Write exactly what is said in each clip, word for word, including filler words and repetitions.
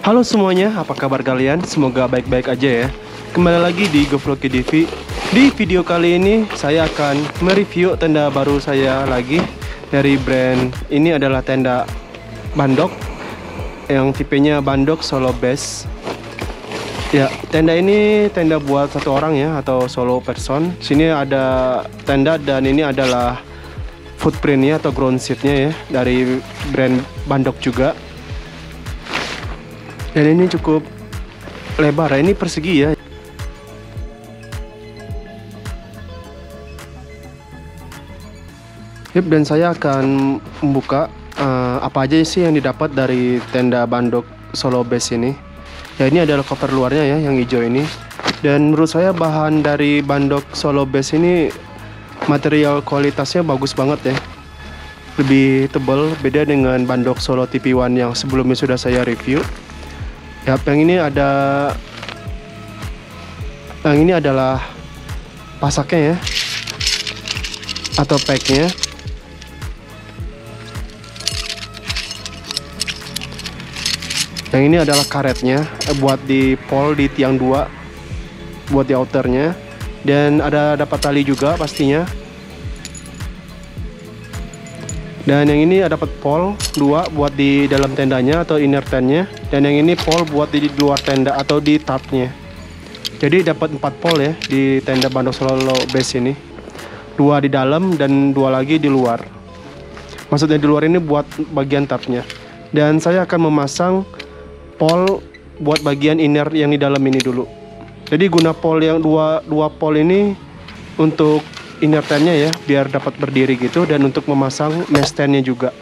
Halo semuanya, apa kabar kalian? Semoga baik-baik aja ya. Kembali lagi di Govloki T V. Di video kali ini saya akan mereview tenda baru saya lagi dari brand ini adalah tenda Bandok yang tipenya Bandok Solo Base. Ya, tenda ini tenda buat satu orang ya atau solo person. Sini ada tenda dan ini adalah footprintnya atau ground seatnya ya dari brand Bandok juga. Dan ini cukup lebar, ini persegi ya. Yep, dan saya akan membuka uh, apa aja sih yang didapat dari tenda Bandok Solo Base ini. Ya, ini adalah cover luarnya ya, yang hijau ini. Dan menurut saya bahan dari Bandok Solo Base ini material kualitasnya bagus banget ya. Lebih tebal, beda dengan Bandok Solo T P satu yang sebelumnya sudah saya review. Ya, yang ini ada, yang ini adalah pasaknya ya, atau packnya. Yang ini adalah karetnya, buat di pole di tiang dua, buat di outernya, dan ada dapat tali juga pastinya. Dan yang ini ada dapat pole dua buat di dalam tendanya atau inner tentnya, dan yang ini pole buat di luar tenda atau di tarpnya. Jadi dapat empat pole ya di tenda Bandok Solo Base ini, dua di dalam dan dua lagi di luar. Maksudnya di luar ini buat bagian tarpnya. Dan saya akan memasang pole buat bagian inner yang di dalam ini dulu. Jadi guna pole yang dua dua pole ini untuk inner tentnya ya, biar dapat berdiri gitu, dan untuk memasang mesh tentnya juga.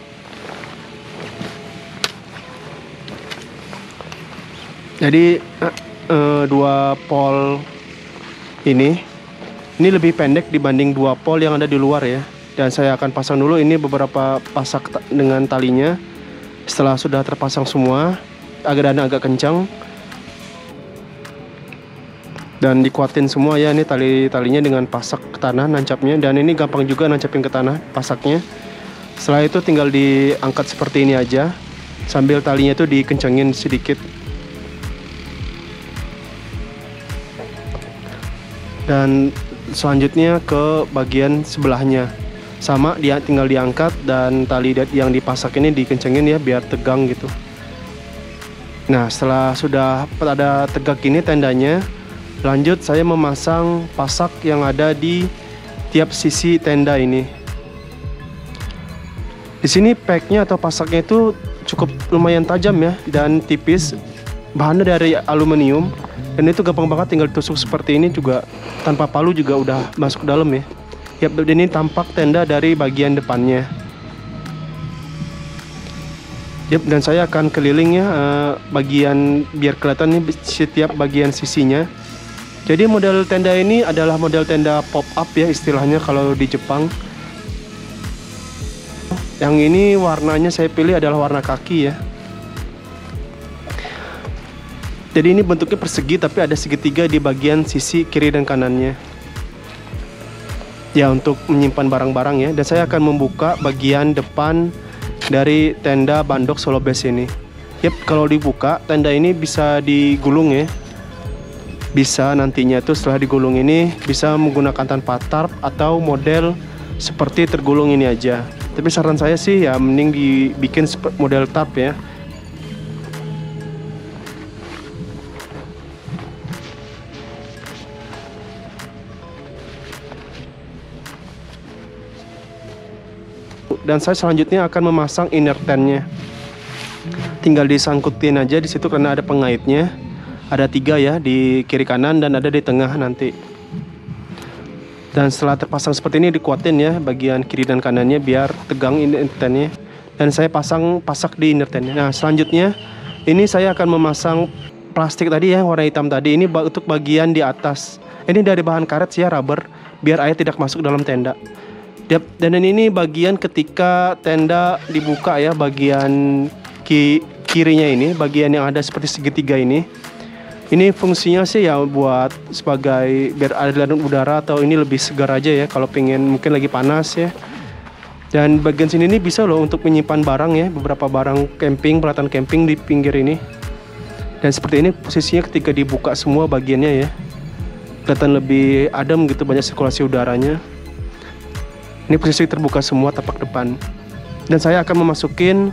Jadi uh, uh, dua pole ini ini lebih pendek dibanding dua pole yang ada di luar ya. Dan saya akan pasang dulu ini beberapa pasak dengan talinya. Setelah sudah terpasang semua, agak dan agak kencang, dan dikuatin semua ya, ini tali-talinya dengan pasak ke tanah nancapnya, dan ini gampang juga nancapin ke tanah pasaknya. Setelah itu tinggal diangkat seperti ini aja, sambil talinya itu dikencengin sedikit. Dan selanjutnya ke bagian sebelahnya sama, dia tinggal diangkat dan tali yang dipasak ini dikencengin ya biar tegang gitu. Nah, setelah sudah ada tegak ini tendanya, lanjut saya memasang pasak yang ada di tiap sisi tenda ini. Di sini packnya atau pasaknya itu cukup lumayan tajam ya dan tipis. Bahannya dari aluminium dan itu gampang banget, tinggal tusuk seperti ini juga tanpa palu juga udah masuk ke dalam ya. Ya, ini tampak tenda dari bagian depannya. Yep, dan saya akan keliling ya uh, bagian biar kelihatan nih setiap bagian sisinya. Jadi model tenda ini adalah model tenda pop up ya istilahnya kalau di Jepang. Yang ini warnanya saya pilih adalah warna kaki ya. Jadi ini bentuknya persegi tapi ada segitiga di bagian sisi kiri dan kanannya. Ya, untuk menyimpan barang-barang ya. Dan saya akan membuka bagian depan dari tenda Bandok Solo Base ini. Yep, kalau dibuka tenda ini bisa digulung ya. Bisa nantinya tuh setelah digulung ini bisa menggunakan tanpa tarp atau model seperti tergulung ini aja. Tapi saran saya sih ya mending dibikin model tarp ya. Dan saya selanjutnya akan memasang inner tentnya. Tinggal disangkutin aja di situ karena ada pengaitnya. Ada tiga ya di kiri kanan dan ada di tengah nanti. Dan setelah terpasang seperti ini dikuatin ya bagian kiri dan kanannya biar tegang inner tentnya. Dan saya pasang pasak di inner tentnya. Nah, selanjutnya ini saya akan memasang plastik tadi ya warna hitam tadi. Ini untuk bagian di atas. Ini dari bahan karet sih ya, rubber, biar air tidak masuk dalam tenda. Dan ini bagian ketika tenda dibuka ya, bagian ki kirinya ini, bagian yang ada seperti segitiga ini. Ini fungsinya sih ya buat sebagai biar aliran udara atau ini lebih segar aja ya kalau pengen mungkin lagi panas ya. Dan bagian sini ini bisa loh untuk menyimpan barang ya, beberapa barang camping, peralatan camping di pinggir ini. Dan seperti ini posisinya ketika dibuka semua bagiannya ya, kelihatan lebih adem gitu, banyak sirkulasi udaranya. Ini posisi terbuka semua tapak depan. Dan saya akan memasukin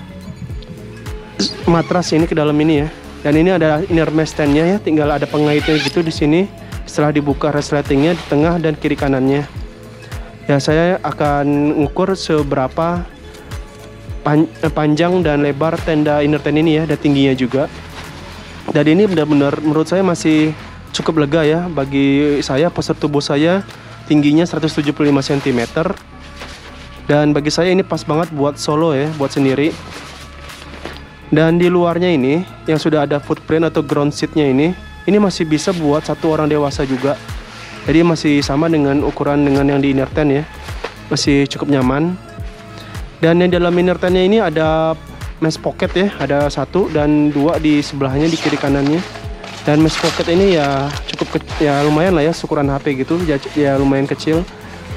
matras ini ke dalam ini ya. Dan ini ada inner mesh stand-nya ya, tinggal ada pengaitnya gitu di sini. Setelah dibuka resletingnya di tengah dan kiri kanannya. Ya, saya akan ngukur seberapa pan panjang dan lebar tenda inner tent ini ya, dan tingginya juga. Dan ini benar-benar menurut saya masih cukup lega ya. Bagi saya, postur tubuh saya tingginya seratus tujuh puluh lima sentimeter. Dan bagi saya ini pas banget buat solo ya, buat sendiri. Dan di luarnya ini yang sudah ada footprint atau ground seatnya ini, ini masih bisa buat satu orang dewasa juga. Jadi masih sama dengan ukuran dengan yang di inner tent ya, masih cukup nyaman. Dan yang dalam inner tentnya ini ada mesh pocket ya, ada satu dan dua di sebelahnya, di kiri kanannya. Dan mesh pocket ini ya cukup ke, ya lumayan lah ya, ukuran H P gitu ya, ya lumayan kecil.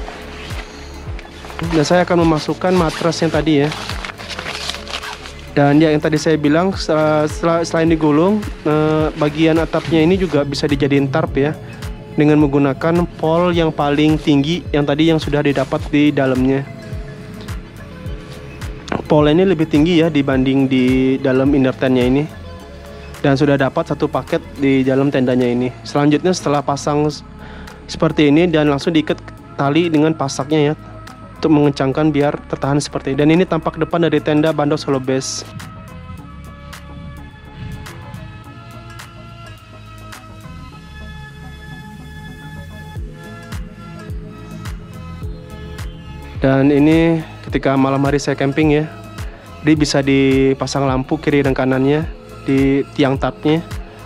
Dan saya akan memasukkan matras yang tadi ya. Dan ya yang tadi saya bilang, setelah, selain digulung, eh, bagian atapnya ini juga bisa dijadiin tarp ya, dengan menggunakan pole yang paling tinggi yang tadi yang sudah didapat di dalamnya. Pole ini lebih tinggi ya dibanding di dalam inner tentnya ini. Dan sudah dapat satu paket di dalam tendanya ini. Selanjutnya setelah pasang seperti ini dan langsung diikat tali dengan pasaknya ya, untuk mengencangkan biar tertahan seperti ini. Dan ini tampak depan dari tenda Bandok Solo Base. Dan ini ketika malam hari saya camping ya, jadi bisa dipasang lampu kiri dan kanannya di tiang tarpnya.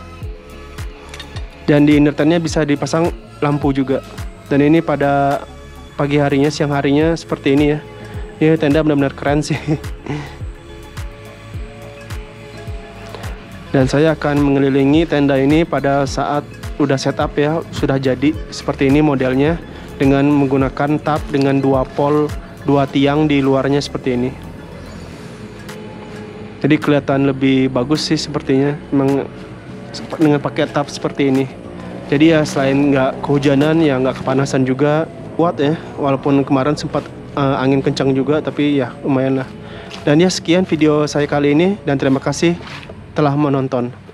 Dan di inner tentnya bisa dipasang lampu juga. Dan ini pada pagi harinya, siang harinya seperti ini ya. Ini tenda benar-benar keren sih. Dan saya akan mengelilingi tenda ini pada saat udah setup ya, sudah jadi seperti ini modelnya, dengan menggunakan tarp dengan dua pole, dua tiang di luarnya seperti ini. Jadi kelihatan lebih bagus sih sepertinya, memang dengan pakai tarp seperti ini. Jadi ya selain nggak kehujanan ya nggak kepanasan juga, kuat ya. Walaupun kemarin sempat uh, angin kencang juga, tapi ya lumayan lah. Dan ya sekian video saya kali ini, dan terima kasih telah menonton.